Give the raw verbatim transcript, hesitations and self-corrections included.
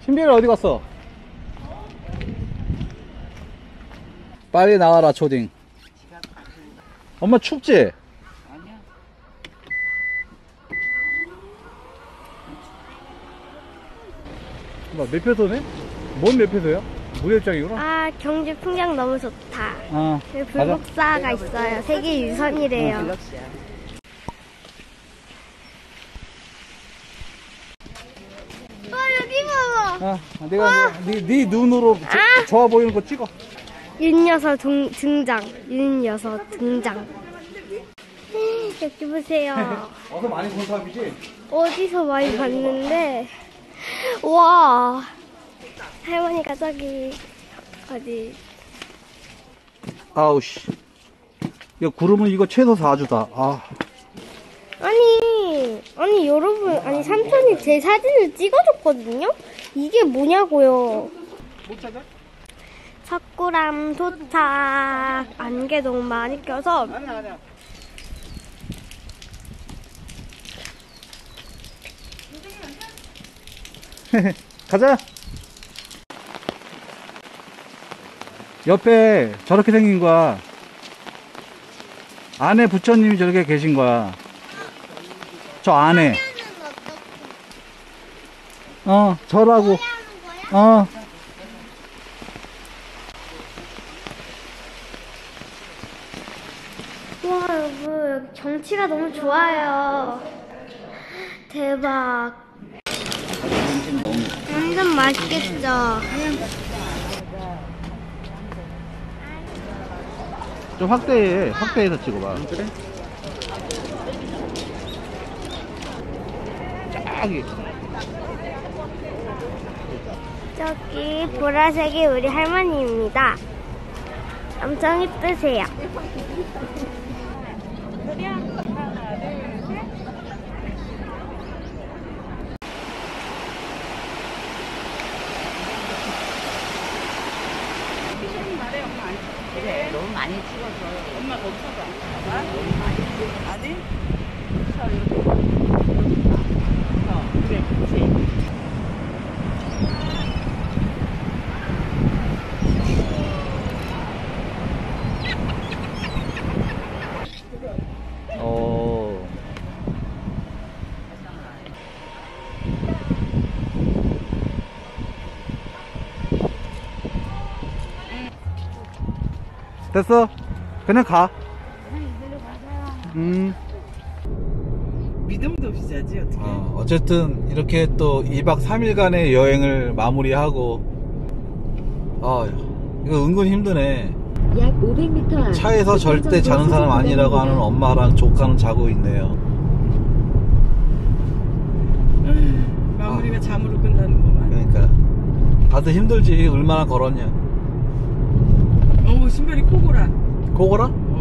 신비를 어디 갔어? 빨리 나와라 초딩. 엄마 춥지? 아니야. 몇 페소네? 뭔 몇 페소야? 무료입장이구나. 아, 경주 풍경 너무 좋다. 어, 여기 불국사가 있어요. 세계 유산이래요. 블럭시야. 어, 여기 봐봐. 아, 내가 네, 네 눈으로 조, 아! 좋아 보이는 거 찍어. 윤여서 등, 등장. 윤여서 등장. 여기 보세요. 어서 많이 본 사람이지? 어디서 많이 봤는데, 와, 할머니가 저기 어디? 아우씨. 이거 구름은 이거 최소 사 주다. 아, 아니, 아니 여러분, 아니 삼촌이 제 사진을 찍어줬거든요. 이게 뭐냐고요? 못 찾아? 석굴암 도착. 안개 너무 많이 껴서. 아니야, 아니야. 가자. 옆에 저렇게 생긴 거야. 안에 부처님이 저렇게 계신 거야. 저 안에. 어, 저라고. 어. 와, 여러분, 여기 경치가 너무 좋아요. 대박. 완전 맛있겠죠? 좀 확대해. 확대해서 찍어봐. 그래? 저기. 저기 보라색이 우리 할머니입니다. 엄청 이쁘세요. 그래, 너무 많이 찍어서. 엄마 거기서 봐. 봐봐. 너무 많이 찍어. 아니? 저 이렇게. 어, 그래, 그렇지. 어. 됐어. 그냥 가. 음. 믿음도 없이 자지, 어떻게. 어, 어쨌든 이렇게 또 이 박 삼 일간의 여행을 마무리하고. 아, 이거 은근 힘드네. 약 오백 미터 앞 차에서 절대 자는 사람 아니라고 하는 엄마랑 조카는 자고 있네요. 마무리가 잠으로 끝나는 거만. 그러니까 다들 힘들지. 얼마나 걸었냐. 어우, 신발이 코골아. 고거라?